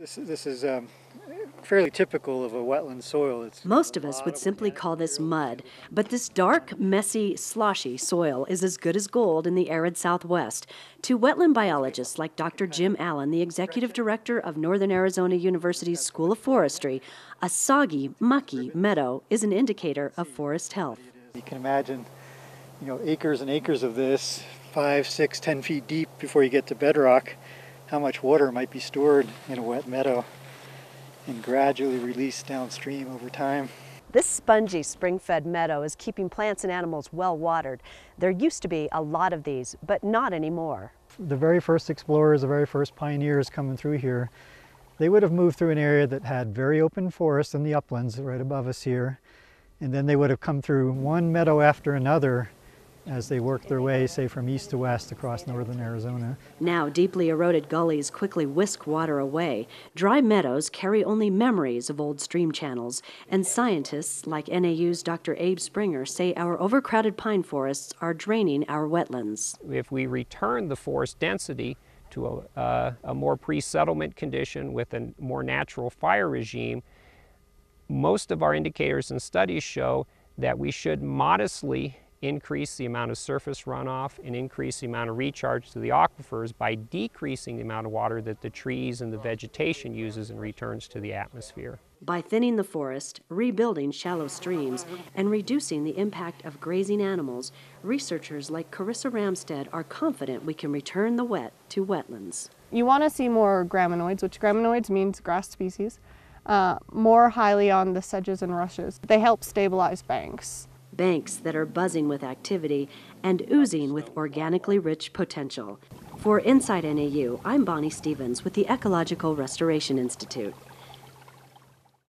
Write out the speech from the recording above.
This is fairly typical of a wetland soil. Most of us would simply call this mud, but this dark, messy, sloshy soil is as good as gold in the arid Southwest. To wetland biologists like Dr. Jim Allen, the executive director of Northern Arizona University's School of Forestry, a soggy, mucky meadow is an indicator of forest health. You can imagine, acres and acres of this, 5, 6, 10 feet deep before you get to bedrock, how much water might be stored in a wet meadow and gradually released downstream over time. This spongy, spring-fed meadow is keeping plants and animals well watered. There used to be a lot of these, but not anymore. The very first explorers, the very first pioneers coming through here, they would have moved through an area that had very open forest in the uplands right above us here, and then they would have come through one meadow after another as they worked their way, say, from east to west across northern Arizona. Now, deeply eroded gullies quickly whisk water away. Dry meadows carry only memories of old stream channels, and scientists like NAU's Dr. Abe Springer say our overcrowded pine forests are draining our wetlands. If we return the forest density to a more pre-settlement condition with a more natural fire regime, most of our indicators and studies show that we should modestly increase the amount of surface runoff and increase the amount of recharge to the aquifers by decreasing the amount of water that the trees and the vegetation uses and returns to the atmosphere. By thinning the forest, rebuilding shallow streams, and reducing the impact of grazing animals, researchers like Karissa Ramstead are confident we can return the wet to wetlands. You want to see more graminoids, which graminoids means grass species, more highly on the sedges and rushes. They help stabilize banks. Banks that are buzzing with activity and oozing with organically rich potential. For Inside NAU, I'm Bonnie Stevens with the Ecological Restoration Institute.